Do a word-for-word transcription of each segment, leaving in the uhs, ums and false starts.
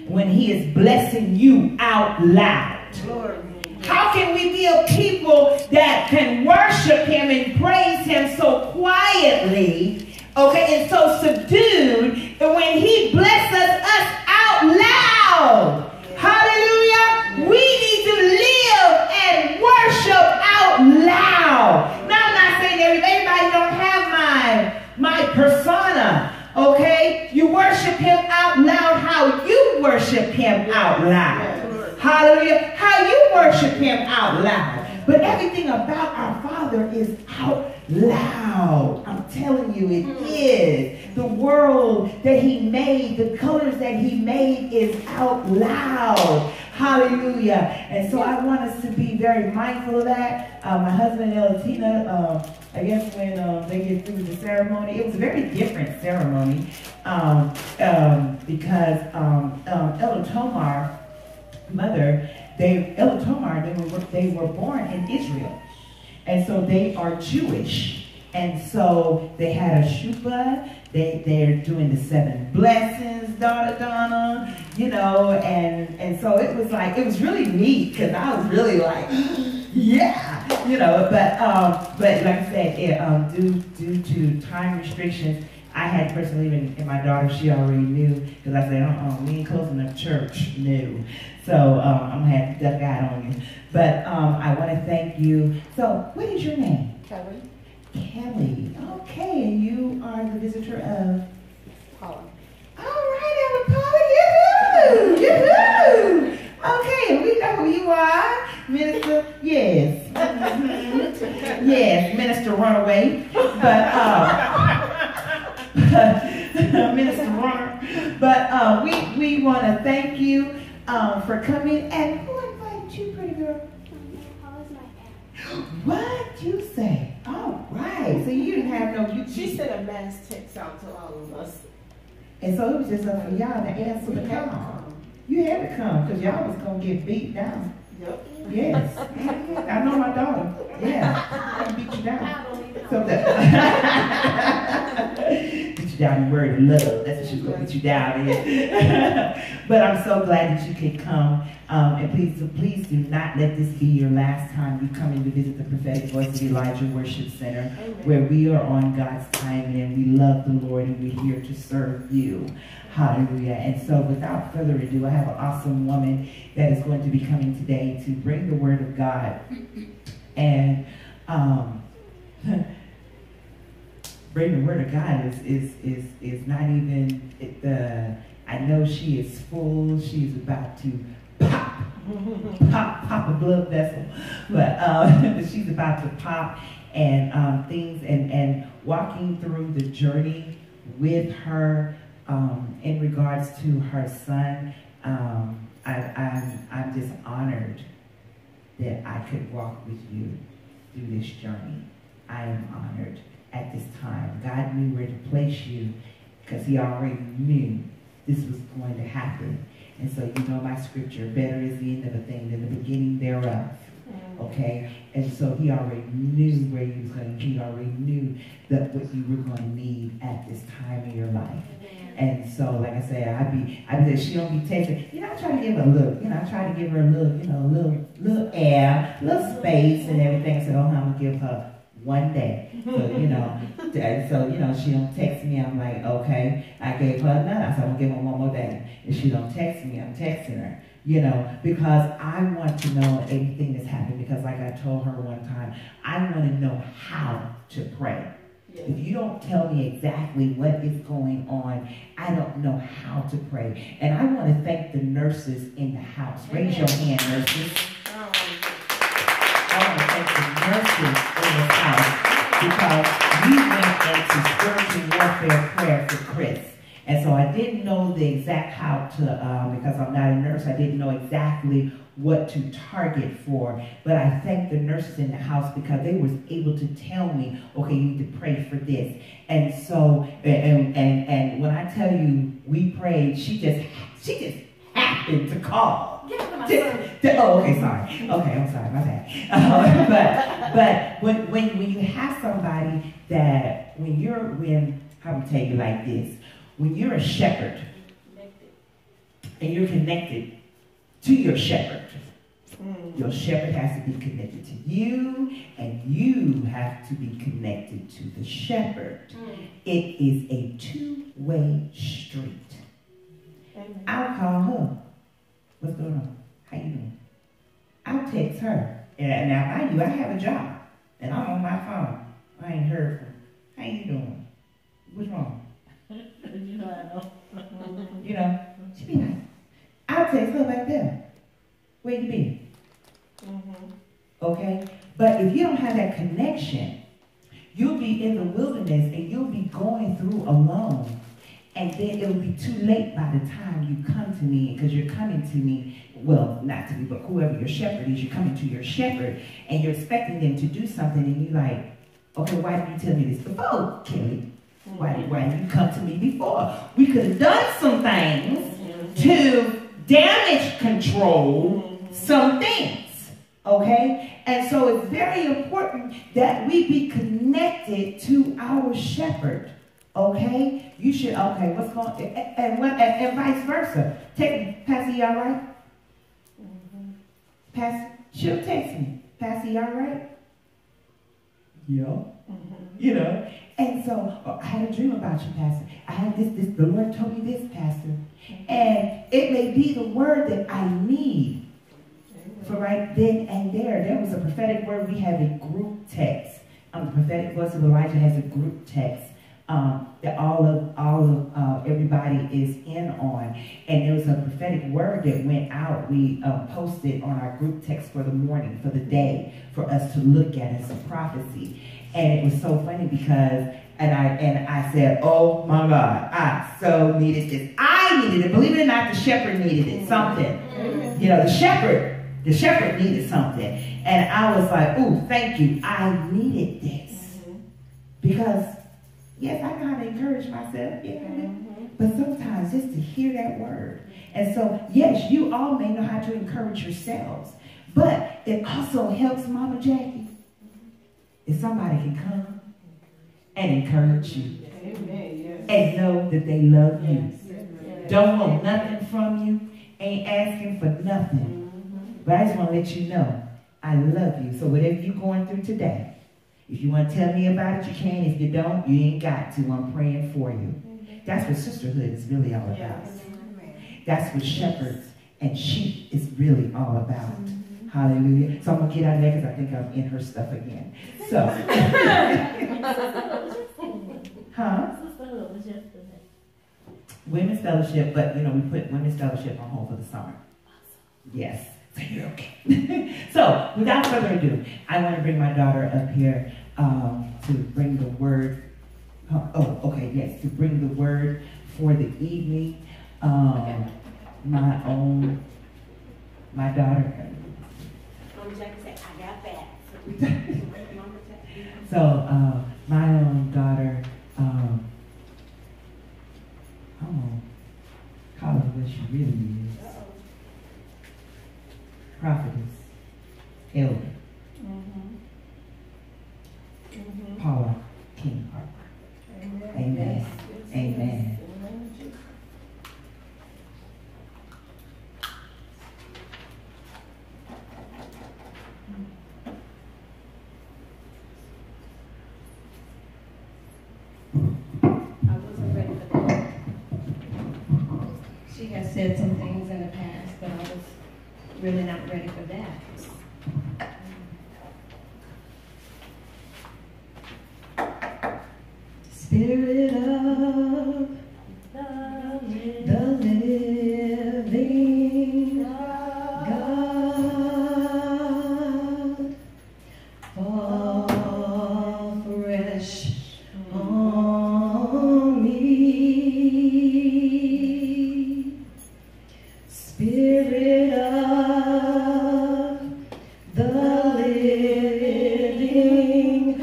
when he is blessing you out loud? How can we be a people that can worship him and praise him so quietly, okay, and so subdued, and when he blesses us out loud? Hallelujah. We need to live and worship out loud. Now, I'm not saying everybody don't have my, my persona, okay? You worship him out loud how you worship him out loud. Hallelujah. How you worship him out loud. But everything about our Father is out loud. I'm telling you, it is. The world that he made, the colors that he made is out loud. Hallelujah. And so I want us to be very mindful of that. Uh, my husband and Elatina, uh, I guess when uh, they get through the ceremony, it was a very different ceremony um, um, because um, um, Ella Tomar, mother, they Ella Tomar, they were they were born in Israel, and so they are Jewish, and so they had a shuppah. They they're doing the seven blessings, daughter Donna, you know, and and so it was like it was really neat because I was really like, yeah, you know, but um, but like I said, it, um, due due to time restrictions, I had to personally even, and my daughter, she already knew, because I said, uh-uh, we ain't closing the church, no. So um, I'm going to have to duck out on you. But um, I want to thank you. So what is your name? Kelly. Kelly. Okay, and you are the visitor of? Paula. All right, Ella Paula, yoo-hoo, yoo-hoo. Okay, we know who you are. Minister, yes. Mm-hmm. Yes, Minister Runaway. But, um, Minister Runner. But uh, we, we want to thank you um, for coming. And who invited you, pretty girl? Paula's my aunt. What you say? All right. So you didn't have no... You, She sent a mass text out to all of us. And so it was just up for y'all to answer the call. You had to come because y'all was going to get beat down. Yep. Yes. I know my daughter. Yeah. I beat you down. So that beat you down in word of love. That's what she's going to beat you down in. But I'm so glad that you could come. Um, and please, so please do not let this be your last time you come in to visit the Prophetic Voice of Elijah Worship Center, Amen. Where we are on God's timing and we love the Lord and we're here to serve you. Hallelujah. And so without further ado, I have an awesome woman that is going to be coming today to bring the word of God. And um, bring the word of God is, is, is, is not even, it, uh, I know she is full. She is about to pop, pop, pop a blood vessel. But um, she's about to pop and um, things and, and walking through the journey with her um, in regards to her son. Um, I, I'm, I'm just honored that I could walk with you through this journey. I am honored at this time. God knew where to place you because he already knew this was going to happen. And so you know my scripture, better is the end of a thing than the beginning thereof. Okay? And so he already knew where you was going to, he already knew that what you were going to need at this time in your life. And so, like I said, I be, I be, she don't be taking, you know, I try to give her a little, you know, I try to give her a little, you know, a little, little air, little space and everything. I said, oh, I'm going to give her one day. So, you know, so, you know, she don't text me. I'm like, okay, I gave her another. I said, I'm going to give her one more day. If she don't text me, I'm texting her, you know, because I want to know everything that's happened. Because like I told her one time, I want to know how to pray. If you don't tell me exactly what is going on, I don't know how to pray. And I want to thank the nurses in the house. Raise your hand, nurses. I want to thank the nurses in the house because we went into spiritual warfare prayer for Chris. And so I didn't know the exact how to, um, because I'm not a nurse, I didn't know exactly what to target for. But I thank the nurses in the house because they was able to tell me, okay, you need to pray for this. And so, and and, and when I tell you we prayed, she just, she just happened to call. To, to, oh, okay, sorry. Okay, I'm sorry, my bad. Uh, but but when, when, when you have somebody that, when you're, when, how would I tell you like this, when you're a shepherd, and you're connected to your shepherd. Mm. Your shepherd has to be connected to you, and you have to be connected to the shepherd. Mm. It is a two-way street. Amen. I'll call her. What's going on? How you doing? I'll text her. And now, mind you, I have a job, and I'm on my phone. I ain't heard from her. How you doing? What's wrong? You know I know. You know, she be like, I'll text her back there. Where you been? Mm-hmm. Okay? But if you don't have that connection, you'll be in the wilderness and you'll be going through alone. And then it'll be too late by the time you come to me, because you're coming to me, well, not to me, but whoever your shepherd is, you're coming to your shepherd, and you're expecting them to do something, and you're like, okay, why didn't you tell me this before, Kelly? Why, did, why didn't you come to me before? We could have done some things to damage control some things, okay? And so it's very important that we be connected to our shepherd, okay? You should, okay, what's going on? And, and, what, and, and vice versa. Take, Pastor, you all right? Mm-hmm. Pastor, she'll text me. Pastor, you all right? Yeah. Mm-hmm. You know? And so, oh, I had a dream about you, Pastor. I had this, this, the Lord told me this, Pastor. Mm-hmm. And it may be the word that I need for right then and there. There was a prophetic word. We have a group text. Um, the prophetic voice of Elijah has a group text um, that all of all of uh, everybody is in on. And there was a prophetic word that went out. We um, posted on our group text for the morning, for the day, for us to look at as a prophecy. And it was so funny because, and I and I said, oh my God, I so needed this. I needed it. Believe it or not, the shepherd needed it. Something. Mm-hmm. You know, the shepherd, the shepherd needed something. And I was like, ooh, thank you. I needed this. Mm-hmm. Because, yes, I know how to encourage myself, you know what I mean? Mm-hmm. But sometimes just to hear that word. And so, yes, you all may know how to encourage yourselves. But it also helps Mama Jackie if somebody can come and encourage you. Amen, yes. And know that they love you. Yes. Yes. Don't want nothing from you. Ain't asking for nothing. Mm-hmm. But I just want to let you know, I love you. So whatever you're going through today, if you want to tell me about it, you can. If you don't, you ain't got to. I'm praying for you. Mm-hmm. That's what sisterhood is really all about. Yes. That's what shepherds and sheep is really all about. Mm-hmm. Hallelujah. So I'm going to get out of there because I think I'm in her stuff again. So. Huh? Women's Fellowship, but, you know, we put Women's Fellowship on hold for the summer. Yes. So you're okay. So, without further ado, I want to bring my daughter up here um, to bring the word. Uh, oh, okay, yes. To bring the word for the evening. Um, my own, my daughter. So, uh, my own daughter, um, I don't call her what she really is. Prophetess, elder, Mm-hmm. Mm-hmm. Paula King Harper. Amen. Amen. Yes. Amen. She has said some things in the past, but I was really not ready for that. Spirit of the living God, fall fresh on me. Spirit of the living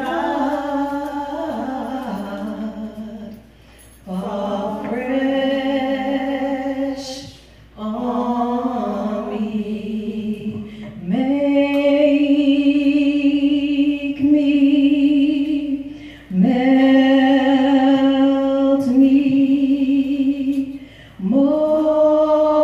God, fall fresh on me. Make me, melt me, more.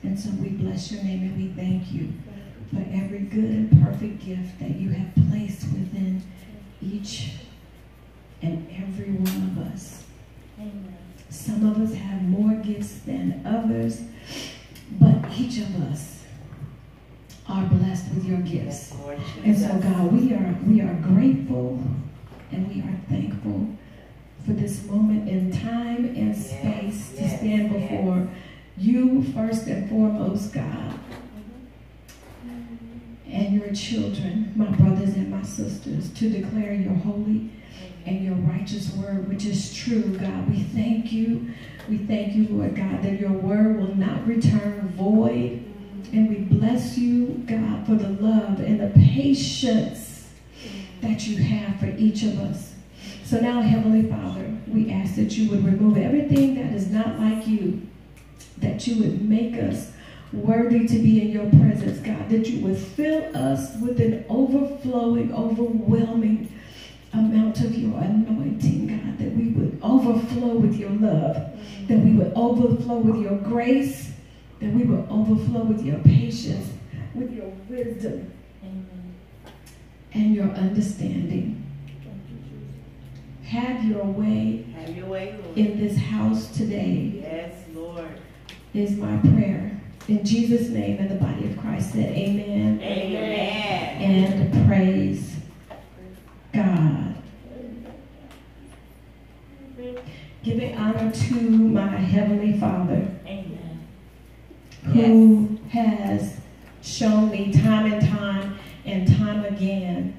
And so we bless your name and we thank you for every good and perfect gift that you have placed within each and every one of us. Amen. Some of us have more gifts than others, but each of us are blessed with your gifts. And so, God, we are we are grateful and we are thankful for this moment in time and space yes, to stand yes, before yes. you first and foremost, God, and your children, my brothers and my sisters, to declare your holy and your righteous word, which is true, God. We thank you. We thank you, Lord God, that your word will not return void. And we bless you, God, for the love and the patience that you have for each of us. So now, Heavenly Father, we ask that you would remove everything that is not like you, that you would make us worthy to be in your presence, God, that you would fill us with an overflowing, overwhelming amount of your anointing, God, that we would overflow with your love, that we would overflow with your grace, that we would overflow with your patience, with your wisdom, Amen. And your understanding. Have your way, Have your way, Lord. In this house today. Yes, Lord. Is my prayer. In Jesus' name, and the body of Christ said amen. Amen. And praise God. Giving honor to my Heavenly Father. Amen. Who yes. has shown me time and time and time again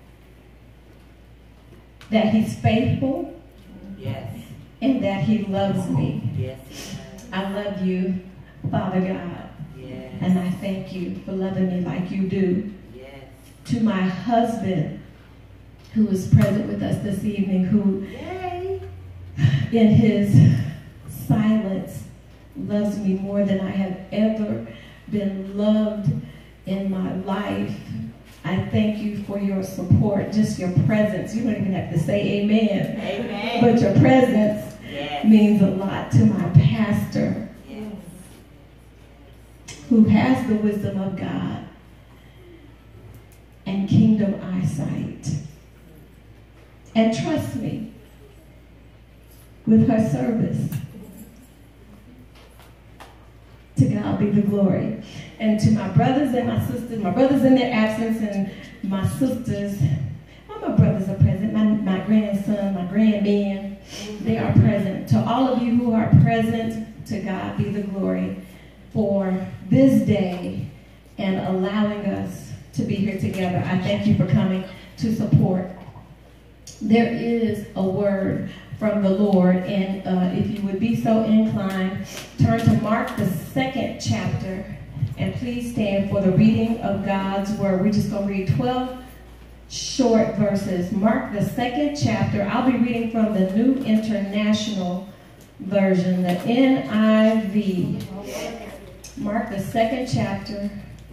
that he's faithful. Yes. And that he loves me. Yes. I love you, Father God. Yes. And I thank you for loving me like you do. Yes. To my husband, who is present with us this evening, who Yay. in his silence loves me more than I have ever been loved in my life. I thank you for your support, just your presence. You don't even have to say amen. Amen. But your presence yes. means a lot to my pastor, yes. who has the wisdom of God and kingdom eyesight, and trust me with her service. To God be the glory. And to my brothers and my sisters, my brothers in their absence and my sisters, all my brothers are present, my, my grandson, my grandman, they are present. To all of you who are present, to God be the glory for this day and allowing us to be here together. I thank you for coming to support. There is a word from the Lord, and uh, if you would be so inclined, turn to Mark the second chapter, and please stand for the reading of God's word. We're just going to read twelve short verses. Mark the second chapter. I'll be reading from the New International Version, the N I V. Mark the second chapter,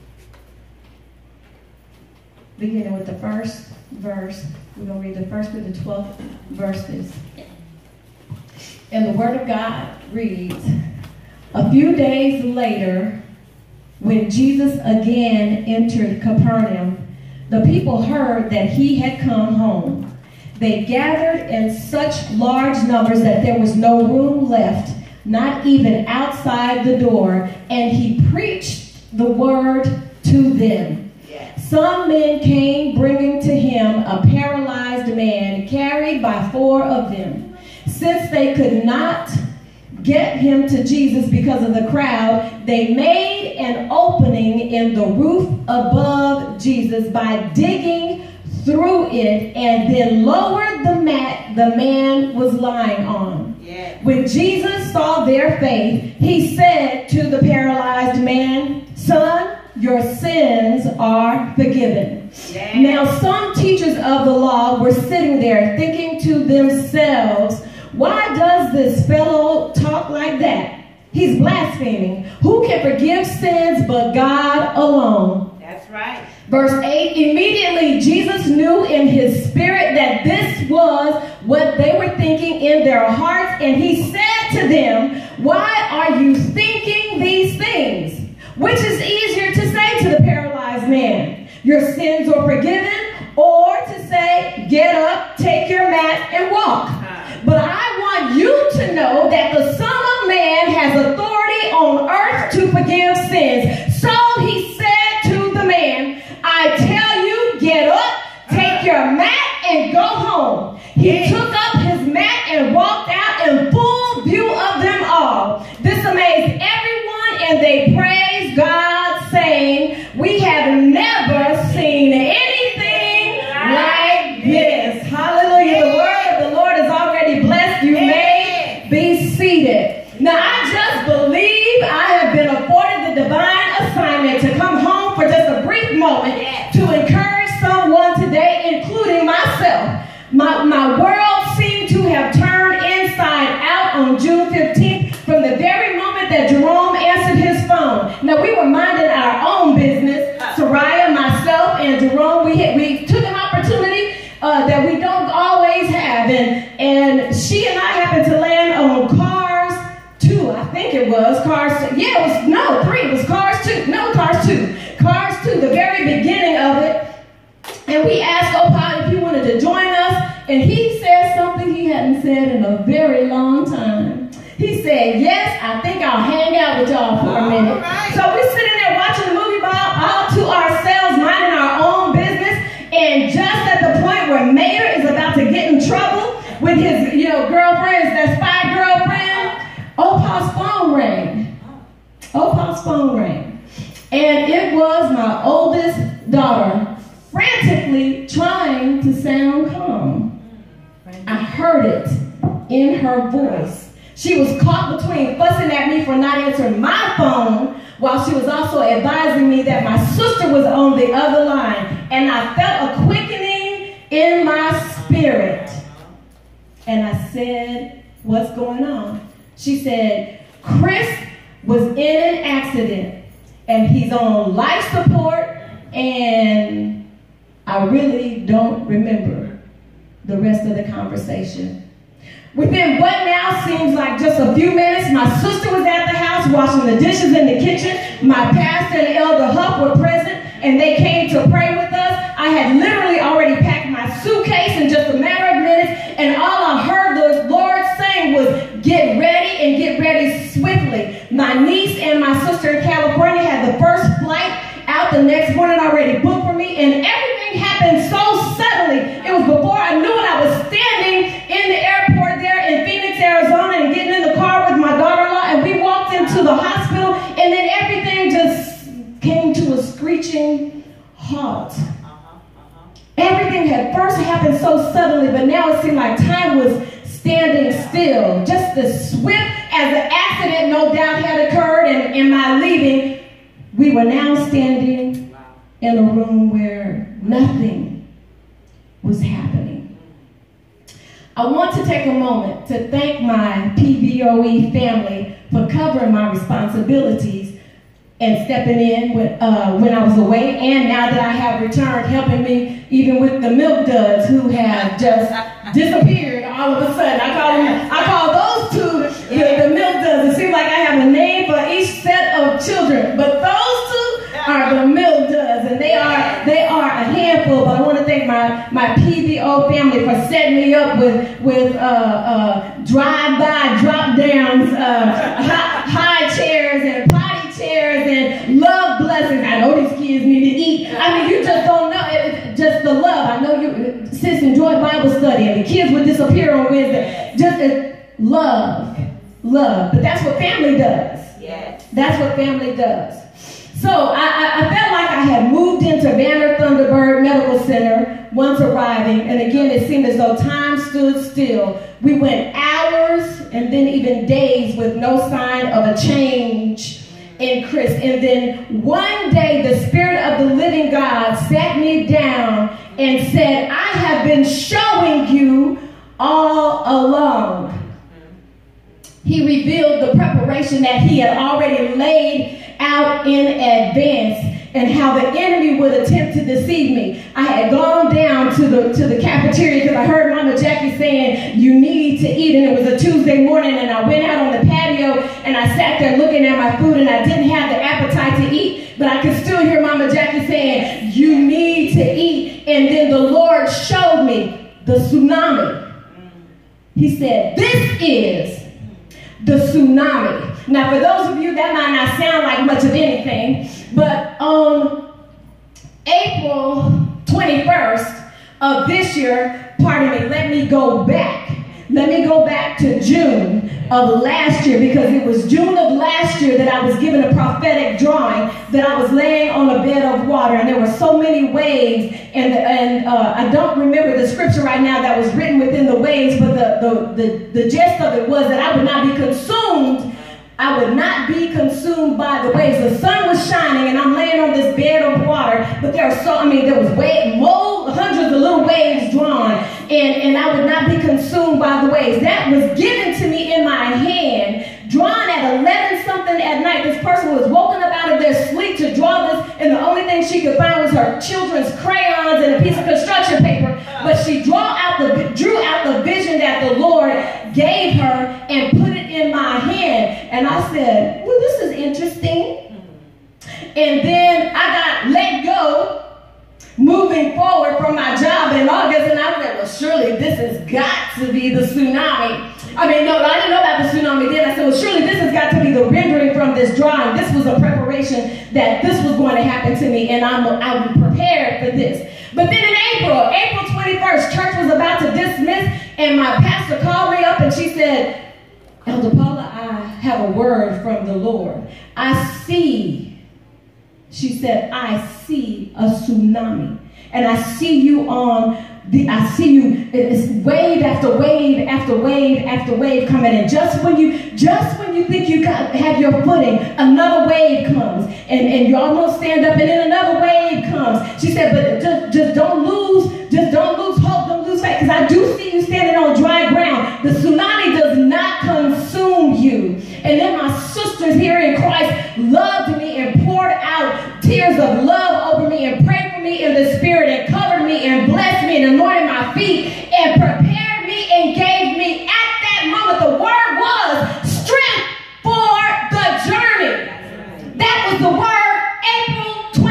beginning with the first verse. We're going to read the first through the twelfth verses. And the word of God reads, a few days later, when Jesus again entered Capernaum, the people heard that he had come home. They gathered in such large numbers that there was no room left, not even outside the door, and he preached the word to them. Yes. Some men came bringing to him a paralyzed man carried by four of them. Since they could not get him to Jesus because of the crowd, they made an opening in the roof above Jesus by digging through it and then lowered the mat the man was lying on. Yeah. When Jesus saw their faith, he said to the paralyzed man, son, your sins are forgiven. Yeah. Now some teachers of the law were sitting there thinking to themselves, why does this fellow talk like that? He's blaspheming. Who can forgive sins but God alone? That's right. Verse eight, immediately Jesus knew in his spirit that this was what they were thinking in their hearts, and he said to them, why are you thinking these things? your sins are forgiven, or to say, get up, take your mat, and walk. But I want you to know that the Son of Man has authority on earth to forgive sins. So he said to the man, I tell you, get up, take your mat, and go home. He took up his mat and walked out in full view of them all. This amazed everyone, and they praised God, saying, we have never seen anything like this. Hallelujah. The word of the Lord is already blessed. You may be seated. Now, I just believe I have been afforded the divine assignment to come home for just a brief moment to encourage someone today, including myself. My, my world seemed to have turned inside out on June fifteenth from the very moment that Jerome answered his phone. Now, we were minding our own business, Soraya, myself, and Jerome. We, had, we took an opportunity uh, that we don't always have, and, and she and I happened to land on Cars two, I think it was, Cars two. Yeah, it was, no, three, it was Cars two. No, Cars two. Cars two, the very beginning of it. And we asked Opal if he wanted to join us, and he said something he hadn't said in a very long time. He said, yes, I think I'll hang out with y'all for a minute. Right. So we're sitting there watching the movie all, all to ourselves, minding our own business, and just at the point where Mayor is about to get in trouble with his, you know, girlfriends, that spy girlfriend, Opal's phone rang. Opal's phone rang. And it was my oldest daughter frantically trying to sound calm. I heard it in her voice. She was caught between fussing at me for not answering my phone, while she was also advising me that my sister was on the other line. And I felt a quickening in my spirit. And I said, what's going on? She said, Chris was in an accident, and he's on life support, and I really don't remember the rest of the conversation. Within what now seems like just a few minutes, my sister was at the house washing the dishes in the kitchen. My pastor and Elder Huff were present, and they came to pray with us. I had literally already packed my suitcase in just a matter of minutes, and all I heard the Lord saying was, get ready and get ready swiftly. My niece and my sister in California had the first flight out the next morning already booked for me, and everything happened so suddenly. It was before I knew it. I was standing in the airport there in Phoenix, Arizona, and getting in the car with my daughter-in-law, and we walked into the hospital, and then everything just came to a screeching halt. Everything had first happened so suddenly, but now it seemed like time was standing still. Just as swift as the accident no doubt had occurred and in my leaving, we were now standing in a room where nothing was happening. I want to take a moment to thank my P B O E family for covering my responsibilities and stepping in when, uh, when I was away, and now that I have returned, helping me even with the milk duds who have just disappeared all of a sudden. I call them, I call those two the, the milk duds. It seems like I have a name for each set of children, but those two are the milk duds, and they are they are a handful. But I want to thank my my P B O family for setting me up with with uh, uh, drive-by, drop-downs, uh, high, high chairs and potty chairs and love blessings. I know these kids need to eat. I mean, you just don't know. It, just the love. I know you sis enjoyed Bible study, and the kids would disappear on Wednesday. Just uh, love, love. But that's what family does. Yes. That's what family does. So I, I felt like I had moved into Banner Thunderbird Medical Center once arriving, and again it seemed as though time stood still. We went hours and then even days with no sign of a change in Chris. And then one day the Spirit of the living God sat me down and said, I have been showing you all along. He revealed the preparation that he had already laid out in advance, and how the enemy would attempt to deceive me. I had gone down to the to the cafeteria because I heard Mama Jackie saying, you need to eat, and it was a Tuesday morning, and I went out on the patio, and I sat there looking at my food, and I didn't have the appetite to eat, but I could still hear Mama Jackie saying, you need the tsunami. He said, this is the tsunami. Now, for those of you, that might not sound like much of anything, but on April twenty-first of this year, pardon me, let me go back. Let me go back to June of last year, because it was June of last year that I was given a prophetic drawing that I was laying on a bed of water, and there were so many waves, and and uh, I don't remember the scripture right now that was written within the waves, but the, the, the, the gist of it was that I would not be consumed. I would not be consumed by the waves. The sun was shining, and I'm laying on this bed of water, but there are so, I mean, there was wave, mold, hundreds of little waves drawn, and, and I would not be consumed by the waves. That was given to me in my hand, drawn at eleven something at night. This person was woken up out of their sleep to draw this, and the only thing she could find was her children's crayons and a piece of construction paper, but she draw out the, drew out the vision that the Lord gave her and put it in my hand. And I said, well, this is interesting. And then I got let go, moving forward from my job in August, and I said, well, surely this has got to be the tsunami. I mean, no, I didn't know about the tsunami then. I said, well, surely this has got to be the rendering from this drawing. This was a preparation that this was going to happen to me, and I'm, I'm prepared for this. But then in April, April twenty-first, church was about to dismiss, and my pastor called me up, and she said, Elder Paula, I have a word from the Lord. I see, she said, I see a tsunami. And I see you on the, I see you, it's wave after wave after wave after wave coming in. Just when you, just when you think you got, have your footing, another wave comes. And, and you almost stand up, and then another wave comes. She said, but just, just don't lose, just don't lose hope, don't lose faith. Because I do see you standing on dry ground. The tsunami does not consume you. And then my sisters here in Christ loved me and poured out tears of love over me and prayed for me in the spirit and covered me and blessed me and anointed my feet and prepared me and gave me, at that moment, the word was strength for the journey. That was the word, April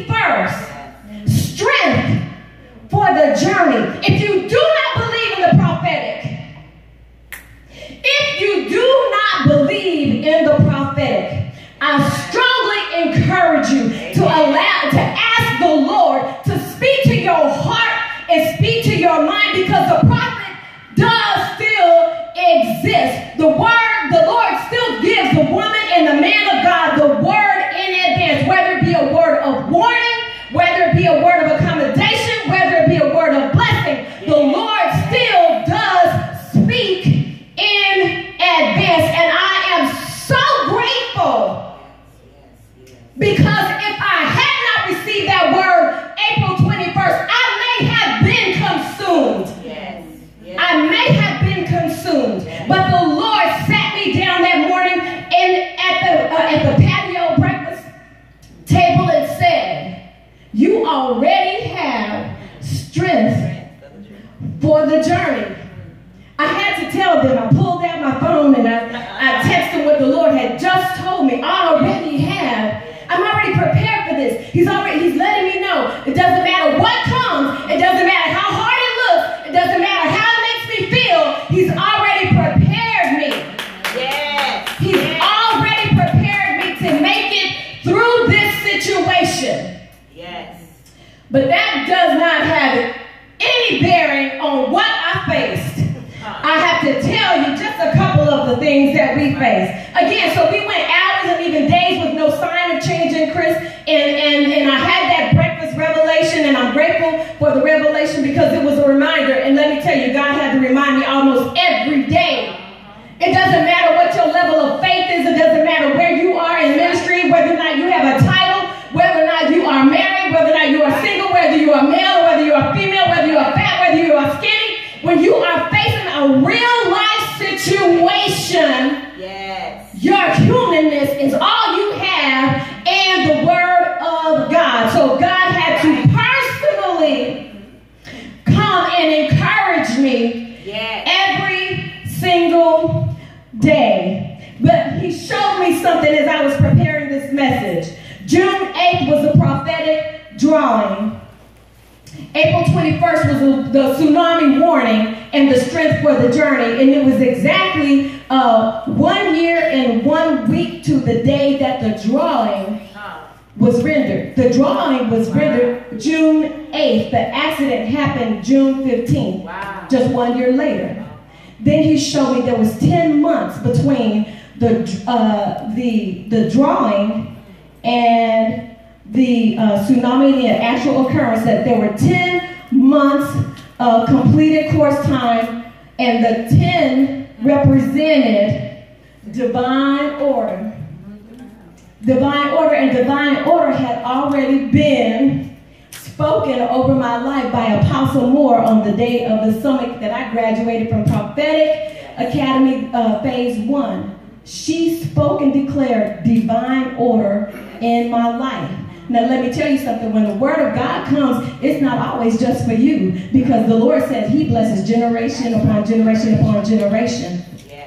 twenty-first. Strength for the journey. If you do not believe in the prophetic, if you do not believe in the prophetic, I strongly encourage you to allow, to ask the Lord to speak to your heart and speak to your mind, because the prophet does still exist. The word, the Lord still gives the woman and the man of God the word in advance, whether it be a word of warning, whether it be a word of accommodation, whether it be a word of blessing. The Lord still does speak in advance, and I am so grateful, because if I had not received that word April twenty-first, I may have been consumed. Yes. Yes. I may have been consumed. Yes. But the Lord sat me down that morning in, at, the, uh, at the patio breakfast table and said, you already have strength for the journey. I had to tell them. I pulled out my phone and I, I texted what the Lord had just told me. I already have. I'm already prepared for this. He's already, he's letting me know. It doesn't matter what comes. It doesn't matter how hard it looks. It doesn't matter how it makes me feel. He's already prepared me. Yes. He's yes. already prepared me to make it through this situation. Yes. But that does not have any bearing on what I faced. I have to tell you just a couple of the things that we faced. Again, so we went hours and even days with no sign of change in Chris, and, and, and I had that breakfast revelation, and I'm grateful for the revelation because it was a reminder. And let me tell you, God had to remind me almost every day. It doesn't matter what your level of faith is. It doesn't matter where you are in ministry, whether or not you have a title, whether or not you are married, whether or not you are single, whether you are male, whether you are female, whether you are fat, whether you are skinny. When you are facing a real life situation, yes, your humanness is all you have and the word of God. So God had to personally come and encourage me yes. every single day. But he showed me something twenty-first was the tsunami warning and the strength for the journey. And it was exactly uh, one year and one week to the day that the drawing was rendered. The drawing was rendered June eighth. The accident happened June fifteenth, wow. Just one year later. Then he showed me there was ten months between the, uh, the, the drawing and the uh, tsunami, the actual occurrence, that there were ten months of completed course time, and the ten represented divine order. Divine order, and divine order had already been spoken over my life by Apostle Moore on the day of the summit that I graduated from Prophetic Academy uh, Phase one. She spoke and declared divine order in my life. Now let me tell you something, when the word of God comes, it's not always just for you, because the Lord says he blesses generation upon generation upon generation.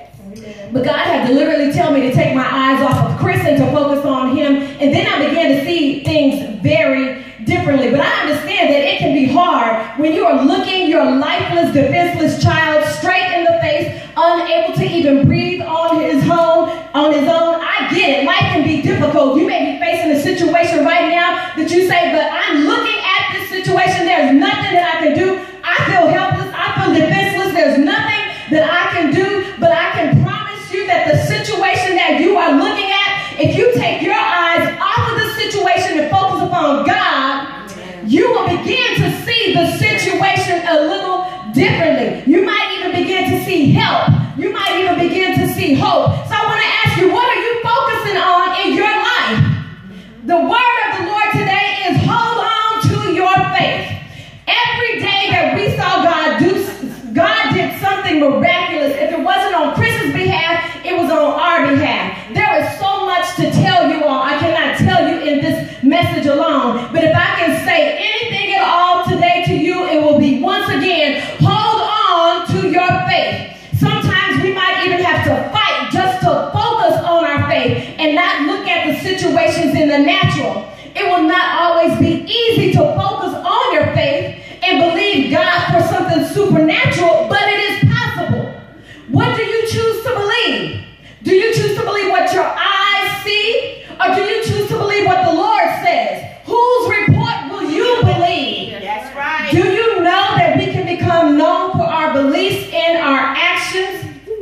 But God had to literally tell me to take my eyes off of Chris and to focus on him. And then I began to see things very differently. But I understand that it can be hard when you are looking your lifeless, defenseless child straight in the face, unable to even breathe on his own. On his own. I get it. Life can be difficult. You may be facing a situation right now that you say, but I'm looking at this situation. There's nothing that I can do. I feel helpless. I feel defenseless. There's nothing that I can do. But I can promise that the situation that you are looking at, if you take your eyes off of the situation and focus upon God, you will begin to see the situation a little differently. You might even begin to see help. You might even begin to see hope. So I want to ask you, what are you focusing on in your life? The word of the Lord today is hold on to your faith. Every day that we saw God do, God did something miraculous. If it wasn't on Chris's behalf, it was on our behalf. There is so much to tell you all. I cannot tell you in this message alone. But if I can say anything at all today to you, it will be once again, hold on to your faith. Sometimes we might even have to fight just to focus on our faith and not look at the situations in the natural. It will not always be easy to focus on your faith and believe God for something supernatural, but it is possible. What do you choose to believe? Do you choose to believe what your eyes see? Or do you choose to believe what the Lord says? Whose report will you believe? That's right. Do you know that we can become known for our beliefs and our actions?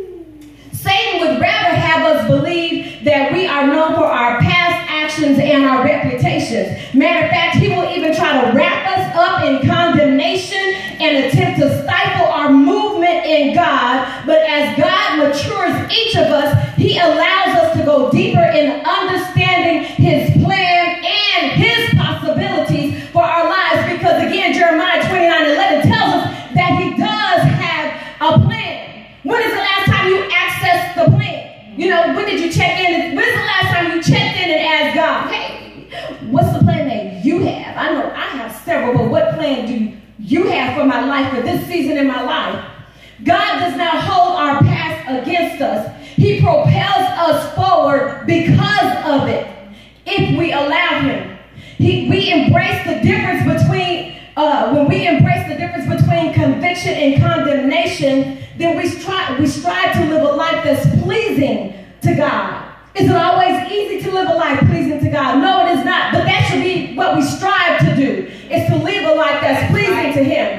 Satan would rather have us believe that we are known for our past actions and our reputations. Matter of fact, he will even try to wrap us up in condemnation and attempt to stifle our movement in God. But as God matures each of us, he allows us to go deeper in understanding his plan and his possibilities for our lives. Because again, Jeremiah twenty-nine eleven tells us that he does have a plan. When is the last time you accessed the plan? You know, when did you check in? When's the last time you checked in and asked God, hey, what's the plan that you have? I know I have several, but what plan do you have for my life, for this season in my life? God does not hold our past against us. He propels us forward because of it, if we allow him. He, we embrace the difference between, uh, when we embrace the difference between conviction and condemnation, then we strive, we strive to live a life that's pleasing to God. Is it always easy to live a life pleasing to God? No, it is not. But that should be what we strive to do, is to live a life that's pleasing to him.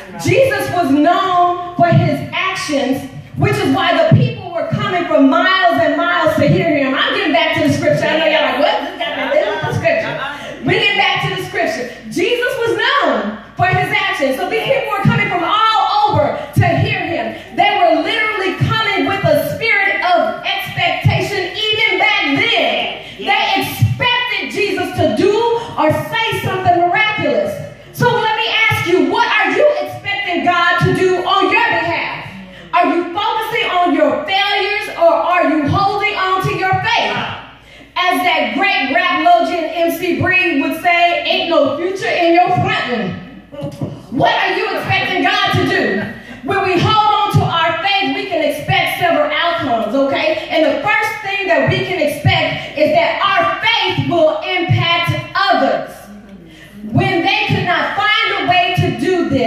Jesus was known for his actions, which is why the people were coming from miles and miles to hear him. I'm getting back to the scripture. I know y'all like, what? This got to do with the scripture. We get back to the scripture. Jesus was known for his actions. So these people were coming from all over to hear him. They were literally coming with a spirit of expectation even back then. They expected Jesus to do or say something miraculous. So let me ask you, what are you expecting God to do on your behalf? Are you focusing on your failures, or are you holding on to your faith? As that great rap-logian M C Breed would say, ain't no future in your frontin'. What are you expecting God to do? When we hold on to our faith, we can expect several outcomes, okay? And the first thing that we can expect is that our faith will impact others. When they could not find a way to do this,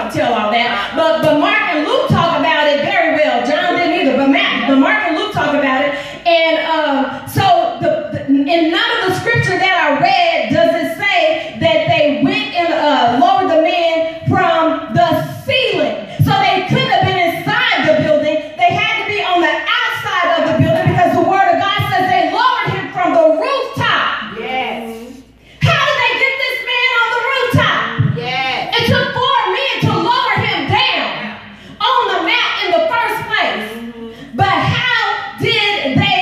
talk, tell all that. But, but Mark and Luke talk about it very well. John didn't either, but, Matt, but Mark and Luke talk about it. And um, so the, the, in none of the scripture that I read does it say that they went and uh, lowered the man from the ceiling. So they couldn't have been inside the building. They had to be on the outside of the building because the word of God says they lowered him from the rooftop. Yes. How did they get this man on the rooftop? Yes. It took four men to lower him down on the mat in the first place. But how did they?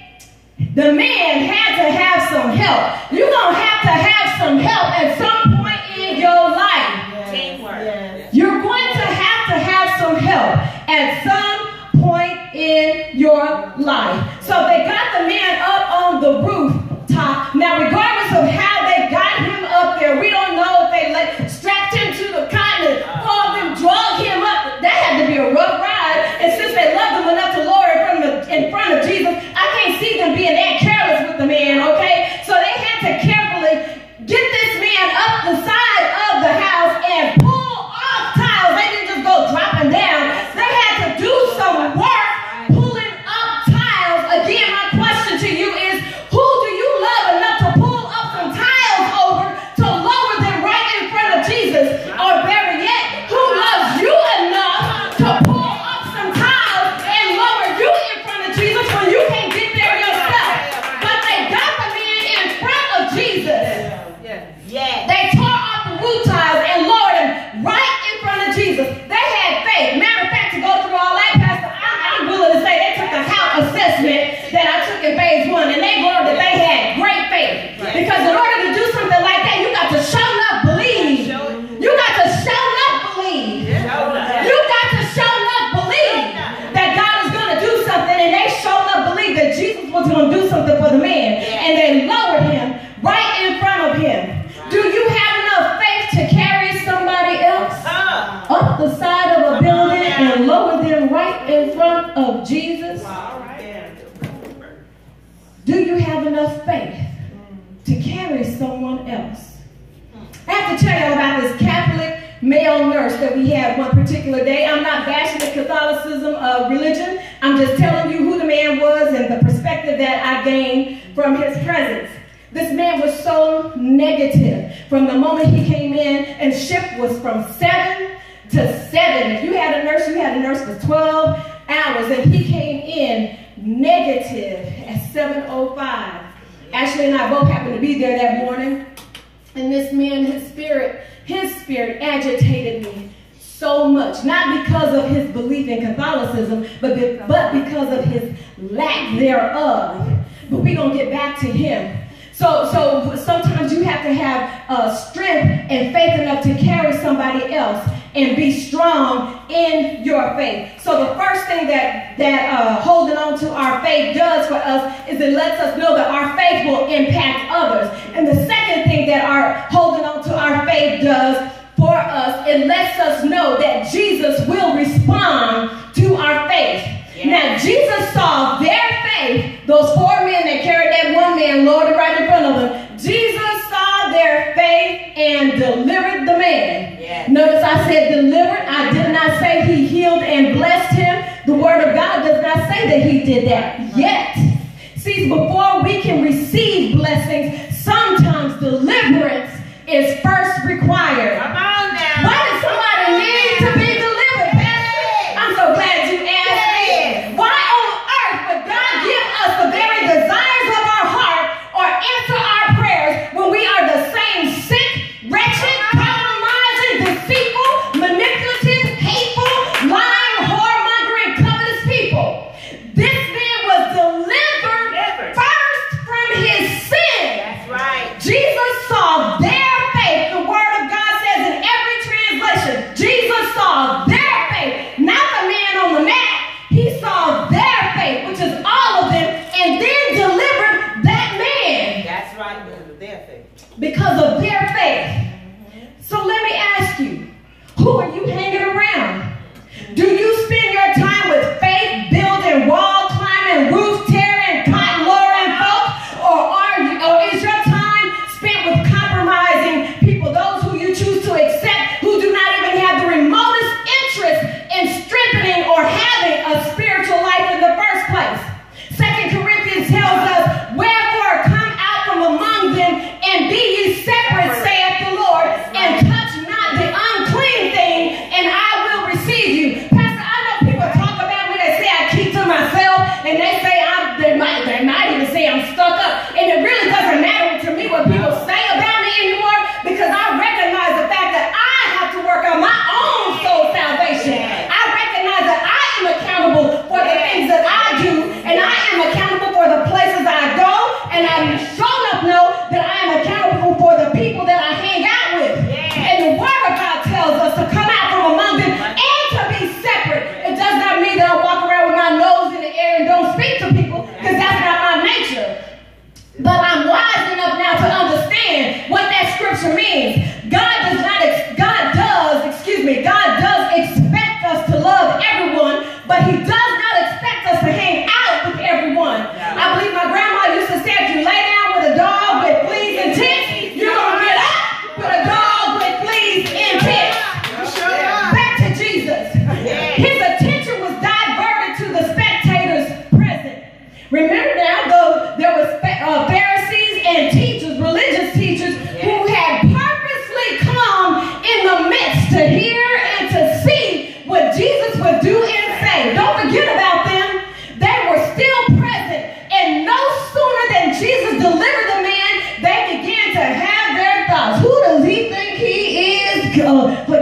The man had to have some help. You're going to have to have some help at some point in your life. Teamwork. Yes. You're going to have to have some help at some point in your life. So they got the man up on the rooftop. Now, regardless of how they got him up there, we don't know if they like strapped him to the cot and all of them drug him up. That had to be a rough ride. And since they loved him enough to lower him from the, in front of Jesus, I can't see them being that careless with the man, okay? So they had to carefully get this man up the side of the house and pull off tiles. They didn't just go dropping down. They had to do some work pulling up tiles. Again, my question to you is, who do you love enough to pull up some tiles over to lower them right in front of Jesus? Or better yet, who loves you enough to pull up some tiles and lower you in front of Jesus when you can't get there yourself? But they got the man in front of Jesus. Yes. They tore off the roof tiles and lowered him right in front of Jesus. They had faith. Matter of fact, to go through all that, Pastor, I'm, I'm willing to say they took the health assessment that I took in phase one, and they learned that they had great faith. Because in order to do something like that, you got to show up, believe. You got to show up, believe. You got to show up, believe that God is going to do something, and they showed up, believe that Jesus was going to do something for the man, and they lowered him right in front of him. Do you have enough faith to carry somebody else up the side of a building and lower them right in front of Jesus? Do you have enough faith to carry someone else? I have to tell you about this Catholic male nurse that we had one particular day. I'm not bashing the Catholicism of religion. I'm just telling you who the man was and the perspective that I gained from his presence. This man was so negative from the moment he came in, and shift was from seven to seven. If you had a nurse, you had a nurse for twelve hours, and he came in negative at seven oh five. Ashley and I both happened to be there that morning, and this man, his spirit, his spirit agitated me so much, not because of his belief in Catholicism, but, be, but because of his lack thereof. But we're going to get back to him. So, so sometimes you have to have uh, strength and faith enough to carry somebody else and be strong in your faith. So the first thing that, that uh, holding on to our faith does for us is it lets us know that our faith will impact others. And the second thing that our holding on to our faith does for us, it lets us know that Jesus will respond to our faith. Yeah. Now, Jesus saw their faith, those four men that carried that one man lowered right in front of them. Jesus saw their faith and delivered the man. Yeah. Notice I said delivered. I did not say he healed and blessed him. The word of God does not say that he did that yet. See, before we can receive blessings, sometimes deliverance is first required. Come on now. Why does somebody need to be delivered, Pastor? I'm so glad you asked me. Why on earth would God give us the very desires of our heart or answer our prayers when we are the same sick, wretched, compromising, deceitful, manipulative, hateful, lying, whoremongering, covetous people? This man was delivered first from his sin. That's right. Jesus saw their faith. The word of God says in every translation, Jesus saw their faith, not the man on the mat. He saw their faith, which is all of them, and then delivered that man. That's right, because of their faith. Because of their faith. So let me ask you, who are you hanging around? Do you spend your time with faith building, wall climbing, roof tearing, cotton lowering folks, or are you, or is your time spent with compromising people, those who you choose to accept, who do not even have the remote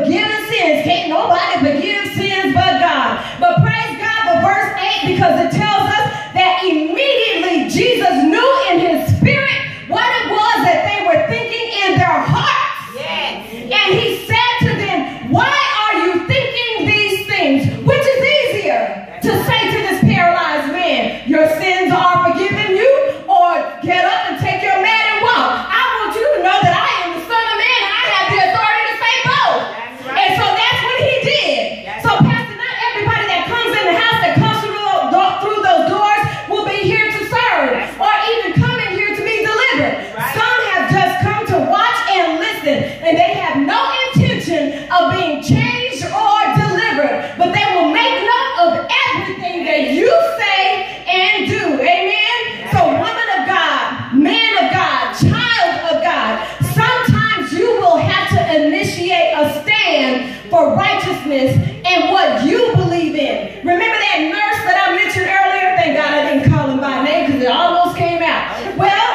forgiving sins. Can't nobody forgive sins but God. But praise God for verse eight, because it tells us that immediately Jesus knew in his spirit what it was that they were thinking in their hearts. Yes. And he said to them, why are you thinking these things? Which is easier to say to this paralyzed man, your sins are forgiven you, or get up and take your mat and walk? I want you to know that I am the Son of Man and I have the authority to say both. That's right. And so that's what he did. That's so Pastor, not everybody that comes in the house, that comes through those, through those doors will be here to serve, or even coming here to be delivered. Right. Some have just come to watch and listen, and they have no intention of being changed or delivered, but they will make note of everything that you say and do. Amen? So woman of God, man of God, child of God, sometimes you will have to initiate a stand for righteousness and what you believe in. Remember that nurse that I mentioned earlier? Thank God I didn't call him by name because it almost came out. Well,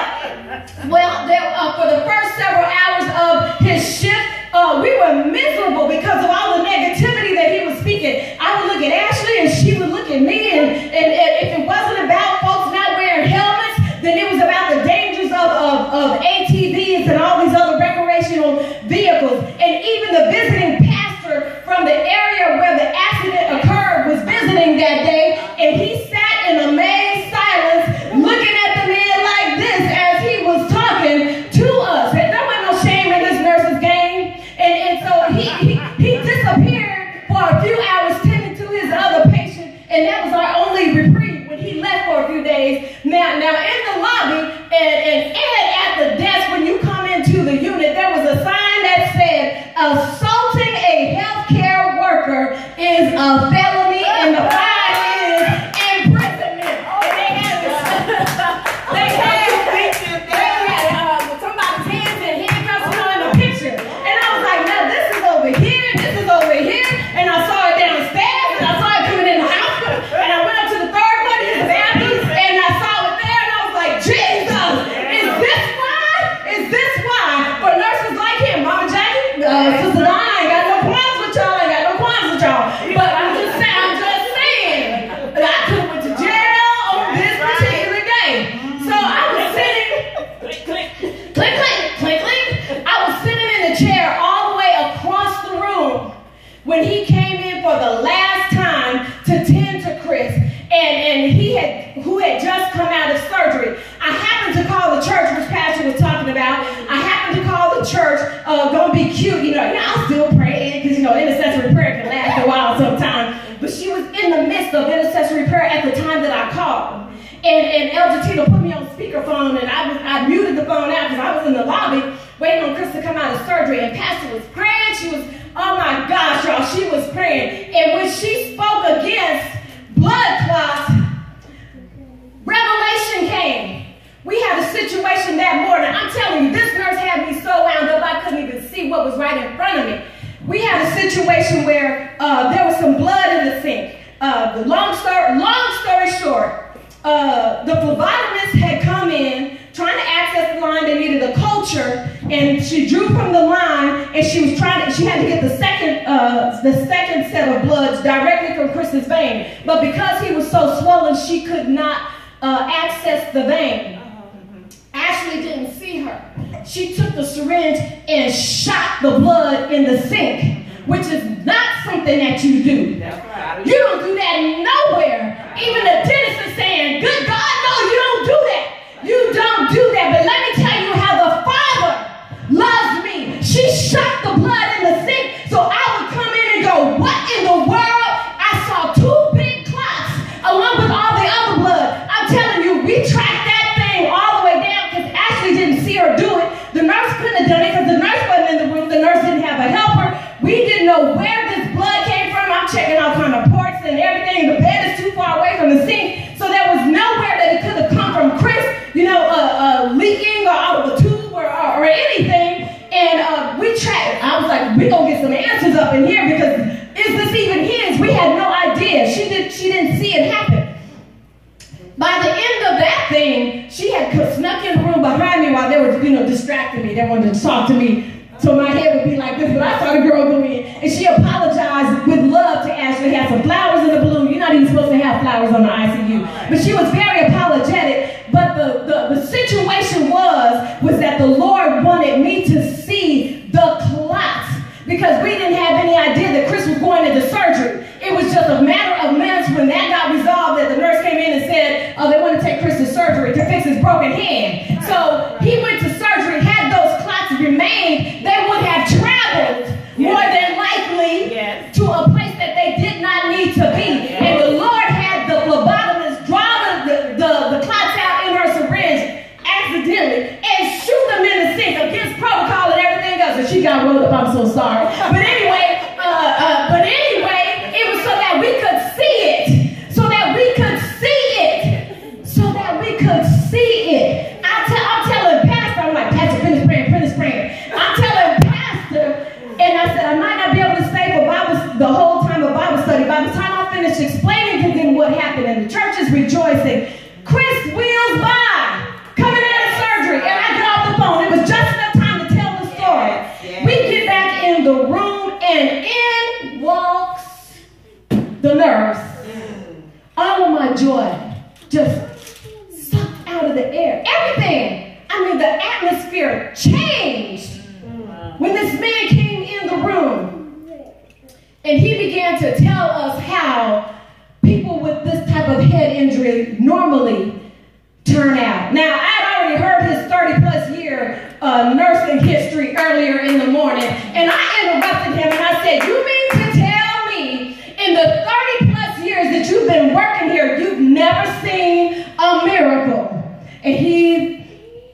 well, there, uh, for the first several hours of his shift, uh, we were miserable because of all the negativity that he was speaking. I would look at Ashley and she would look at me, and, and, and if it wasn't about folks not wearing helmets, then it was about the dangers of, of, of A T Vs and all these other recreational vehicles. And even the visiting pastor from the area where the accident occurred was visiting that day, and he sat in amazed silence looking at the man like this as he was talking to us. And there was no shame in this nurse's game. And, and so he, he, he disappeared for a few hours tending to his other patient, and that was our only reprieve when he left for a few days. Now, now in the lobby and, and, and at the desk when you come into the unit, there was a sign that said, assaulting a healthcare worker is a felony, and the fine is imprisonment. And they had this, they had, they had uh, somebody's hands and handcuffs, you know, in the picture. And I was like, now this is over here, this is over here. And I saw it downstairs, and I saw it coming in the house. And I went up to the third one, his bathroom, and I saw it there, and I was like, Jesus, is this why? Is this why? For nurses like him, Mama Jackie, uh, Sister Donna, I ain't got no qualms with y'all, I ain't got no qualms with y'all. But I'm just saying, I'm just saying, that I could have went to jail on this particular day. So I was sitting, click, click, click, click, click, click. I was sitting in the chair all the way across the room when he came in for the last time to tend to Chris, and, and he had, who had just come out of surgery. I happened to call the church, which Pastor was talking about. I happened to call the church, uh, gonna be cute, you know, you know, I'll still pray, because, you know, intercessory prayer can last a while sometimes. But she was in the midst of intercessory prayer at the time that I called. And, and Elder Tito put me on speakerphone, and I was I muted the phone out because I was in the lobby waiting on Chris to come out of surgery. And Pastor was praying. She was, oh my gosh, y'all, she was praying. And when she spoke against blood clots, revelation came. We had a situation that morning. I'm telling you, this nurse had me so wound up I couldn't even see what was right in front of me. We had a situation where uh, there was some blood in the sink. Uh, the long story, long story short, uh, the phlebotomist had come in trying to access the line. They needed a culture, and she drew from the line, and she was trying to. She had to get the second, uh, the second set of bloods directly from Chris's vein. But because he was so swollen, she could not uh, access the vein. Ashley didn't see her. She took the syringe and shot the blood in the sink, which is not something that you do. You don't do that nowhere. Even the dentist is saying, good God, no, you don't do that. You don't do that. But let me tell you how the Father loves me. She shot the blood in the sink, so I would come in and go, what in the world? I saw two big clots along with all the other blood. I'm telling you, we tracked that thing all the way down because Ashley didn't see her do it. The nurse couldn't have done it because the nurse wasn't in the room. The nurse didn't have a helper. We didn't know where this blood came from. I'm checking all kind of ports and everything. The bed is too far away from the sink, so there was nowhere that it could have come from. Chris, you know, uh, uh, leaking or out of a tube or, or, or anything. And uh, we tracked. I was like, we're going to get some answers up in here because is this even his? We had no idea. She, did, she didn't see it happen. By the end of that thing, she had snuck in the room behind me while they were, you know, distracting me. They wanted to talk to me. So my head would be like this, but I saw the girl go in, and hours on the I C U. But she was very apologetic. But the, the, the situation was, was that the Lord wanted me to see the clots, because we didn't have any idea that Chris was going into surgery. It was just a matter of minutes when that got resolved that the nurse came in and said, oh, they want to take Chris to surgery to fix his broken hand. So he went to surgery. Had those clots remained, they would have traveled more than likely to a place that they did not need to be. And the Lord had the phlebotomist draw the, the, the clots out in her syringe accidentally and shoot them in the sink against protocol and everything else. And she got rolled up. I'm so sorry. But anyway, uh, uh, but anyway, it was so that we could see it. So that we could see it. So that we could see it. I tell, I'm telling Pastor, I'm like, Pastor, finish praying, finish praying. I'm telling Pastor, and I said, I might not be able to stay for Bible, the whole time of Bible study. By the time I finished explaining to them what happened, and the church is rejoicing, Chris wheels by, coming out of surgery, and I get off the phone. It was just enough time to tell the story. Yes, yes. We get back in the room, and in walks the nurse. Mm. All of my joy just sucked out of the air. Everything. I mean, the atmosphere changed mm. when this man came in the room, and he began to tell us how people with this type of head injury normally turn out. Now, I'd already heard his thirty plus year uh, nursing history earlier in the morning, and I interrupted him and I said, you mean to tell me in the thirty plus years that you've been working here, you've never seen a miracle? And he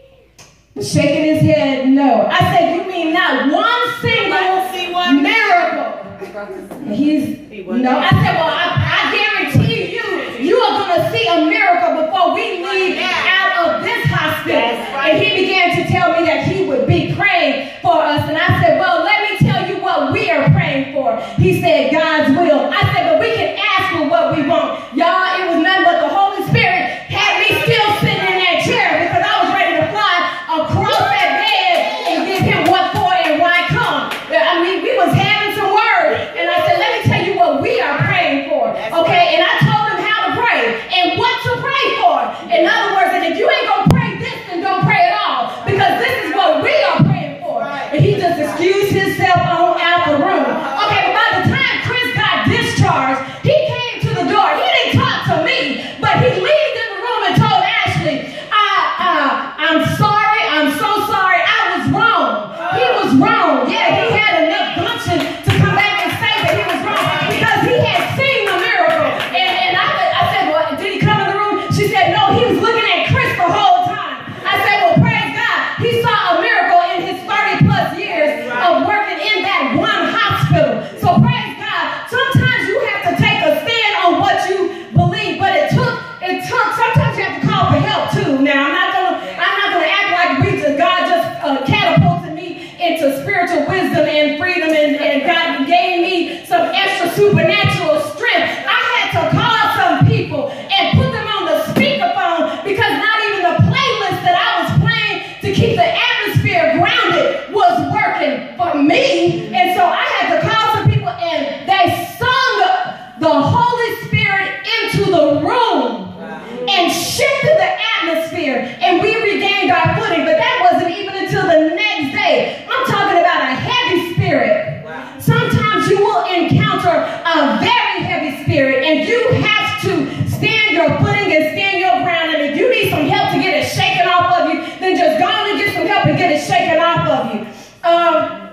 was shaking his head no. I said, you mean not one single miracle? And he's, no. I said, well, I, I guarantee you, you are going to see a miracle before we leave out of this hospital. And he began to tell me that he would be praying for us. And I said, well, let me tell you what we are praying for. He said, God's will. I said, but we can ask for what we want. Y'all, it was nothing but the Holy Spirit had me still sitting in that chair because I was ready to fly across that bed and give him what for and why come. I mean, we was having some words. And I said, let me tell you what we are praying for. Okay, and I told him how to pray and what to pray for. In other words, and if you ain't going to pray this, then don't pray at all. Because this is what we are praying for. And he just excused himself on out the room. Okay, but by the time Chris got discharged, he came to the door. He didn't talk to me, but he leaned in the room and told Ashley, I, uh, I'm sorry, I'm so sorry, I was wrong. He was wrong. Yeah, he had enough gumption to come back and say that he was wrong because he had seen the miracle. And, and I, I said, well, did he come in the room? She said, no, he was looking at Chris the whole time. I said, well, praise God. He saw a miracle in his thirty plus years of working in that one hospital. So praise God. Sometimes you have to take a stand on what you believe, but it took, it took, sometimes you have to call for help too. Now, I'm not going to, I'm not going to act like we just, God just uh, catapulted me into spiritual wisdom and freedom, and, and God gave me some extra supernatural strength. I had to call some people and put them on the speakerphone because not even the playlist that I was playing to keep the atmosphere grounded was working for me. And so I had to call some people, and they sung the Holy Spirit into the room and shifted the atmosphere, and we regained our footing. But that wasn't even until the next day. I'm talking about a heavy spirit. Wow. Sometimes you will encounter a very heavy spirit, and you have to stand your footing and stand your ground. And if you need some help to get it shaken off of you, then just go on and get some help and get it shaken off of you. Um,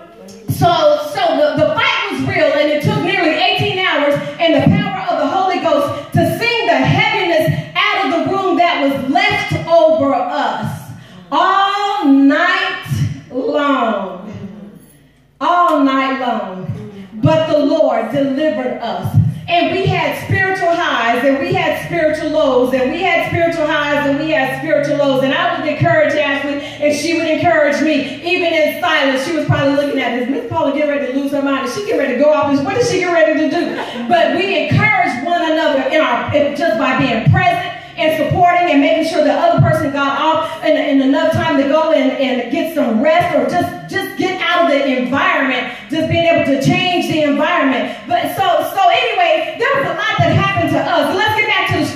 so so the, the fight was real, and it took nearly eighteen hours and the power of the Holy Ghost to sing the heaviness out of the room that was left over us all night long. All night long. But the Lord delivered us. And we had spiritual highs, and we had spiritual lows, and we had spiritual highs, and we had spiritual lows. And I would encourage Ashley, and she would encourage me, even in silence. She was probably looking at this. Miss Paula getting ready to lose her mind. Is she getting ready to go off this? What is she getting ready to do? But we encourage one another in our just by being present and supporting and making sure the other person got off and, and enough time to go and, and get some rest, or just, just get out of the environment, just being able to change the environment. But so, so anyway, there was a lot that happened to us. Let's get back to the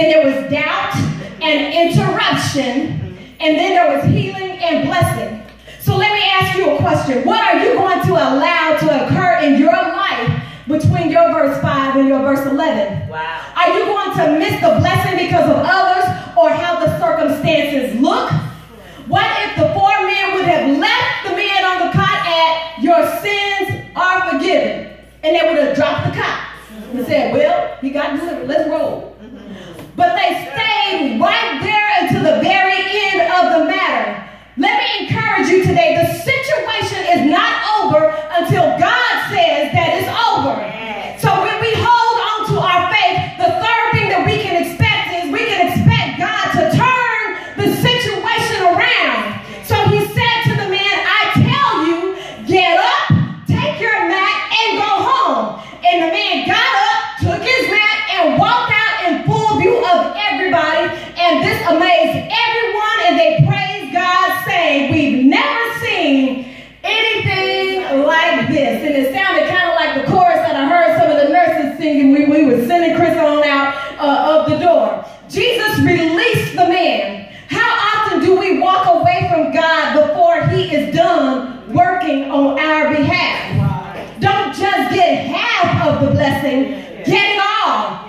then there was doubt and interruption, and then there was healing and blessing. So let me ask you a question. What are you going to allow to occur in your life between your verse five and your verse eleven? Wow. Are you going to miss the blessing because of others or how the circumstances look? What if the four men would have left the man on the cot at your sins are forgiven, and they would have dropped the cot and said, well, he got delivered, let's roll. But they stayed right there until the very end of the matter. Let me encourage you today, the situation is not over until God says that it's over. So when we hold on to our faith, the third thing that we can expect is we can expect God to turn the situation around. So he said to the man, I tell you, get up, take your mat, and go home. And the man got up, took his mat, and walked out in full view of everybody. And this amazed everyone, and they praised God, saying, we've never seen anything like this. And it sounded kind of like the chorus that I heard some of the nurses singing. We, we were sending Chris on out uh, of the door. Jesus released the man. How often do we walk away from God before he is done working on our behalf? Don't just get half of the blessing, get it all.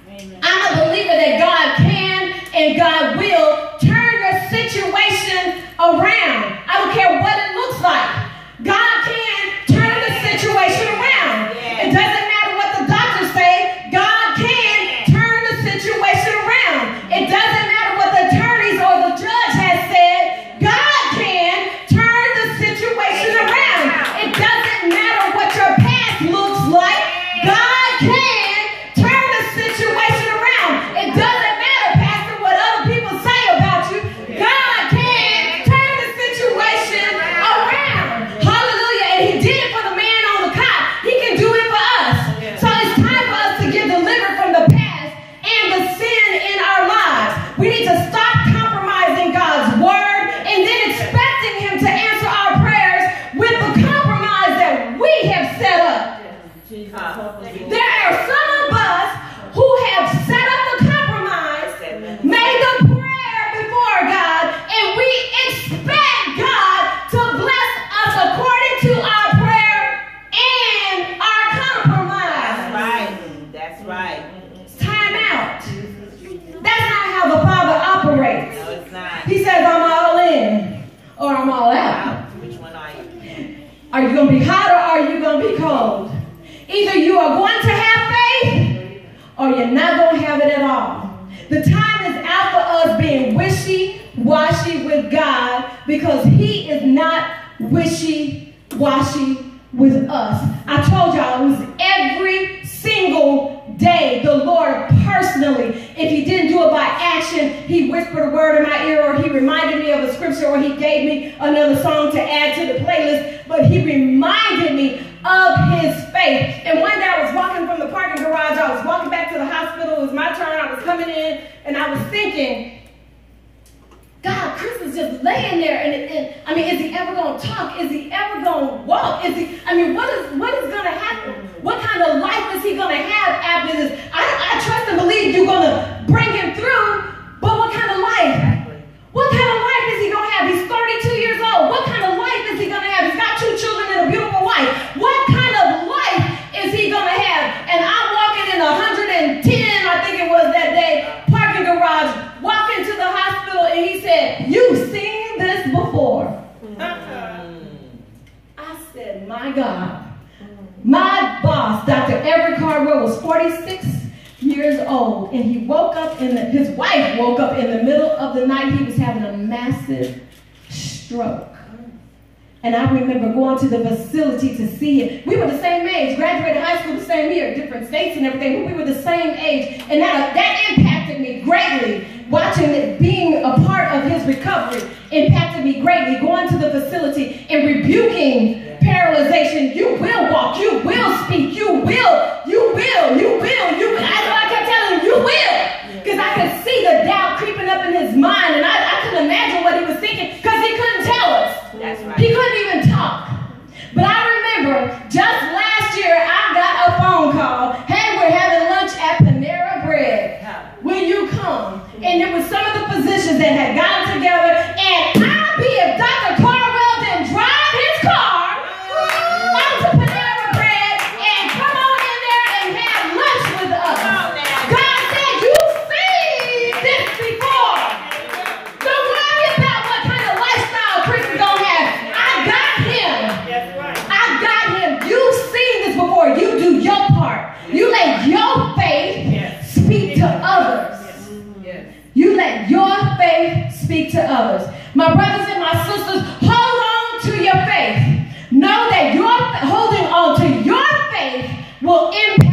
I'm a believer that God can and God will turn your situation around. I don't care what it looks like. God can turn the situation around. It doesn't matter what the doctors say. God can turn the situation around. It doesn't matter what the attorneys or the judge has said. God can turn the situation around. It doesn't matter what your past looks like. God can turn the situation around. It doesn't matter, Pastor, what other people say about you. God can turn the situation around. Hallelujah. And he did it for the man on the cot. He can do it for us. So it's time for us to get delivered from the past and the sin in our lives. We need to stop compromising God's word and then expecting him to answer our prayers with the compromise that we have set up. There are some of us who have set up the compromise, made the prayer before God, and we expect God to bless us according to our prayer and our compromise. That's right. That's right. It's time out. That's not how the Father operates. No, it's not. He says, I'm all in or I'm all out. Which one are you? Are you going to be hot or are you going to be cold? Either you are going to have faith or you're not going to have it at all. The time is out for us being wishy-washy with God because he is not wishy-washy with us. I told y'all it was every single day the Lord personally, if he didn't do it by action, he whispered a word in my ear or he reminded me of a scripture or he gave me another song to add to the playlist, but he reminded me of his faith. And one day I was walking from the parking garage, I was walking back to the hospital, it was my turn, I was coming in, and I was thinking, God, Chris is just laying there, and, and I mean, is he ever going to talk? Is he ever going to walk? Is he, I mean, what is what is going to happen? What kind of life is he going to have after this? I, I trust and believe you're going to bring him through, but what kind of life? What kind of life is he going to have? He's thirty-two years old. What kind of life is he going to have? He's got two children and a beautiful wife. What kind of life is he going to have? And I'm walking in one hundred ten, I think it was that day, parking garage, walking to the hospital, and he said, you've seen this before. I said, my God. My boss, Doctor Everett Cardwell, was forty-six years old, and he woke up in the, his wife woke up in the middle of the night. He was having a massive stroke. And I remember going to the facility to see him. We were the same age, graduated high school the same year, different states and everything, but we were the same age. And that, that impacted me greatly. Watching it, being a part of his recovery impacted me greatly. Going to the facility and rebuking paralyzation. You will walk, you will speak, you will, you will, you will, you will. I know I kept telling him, you will. Because I could see the doubt creeping up in his mind, and I, I couldn't imagine what he was thinking because he couldn't tell us. That's right. He couldn't even talk. But I remember just last year I got a phone call. Hey, we're having lunch at Panera Bread. Will you come? speak to others. My brothers and my sisters, hold on to your faith. Know that your holding on to your faith will impact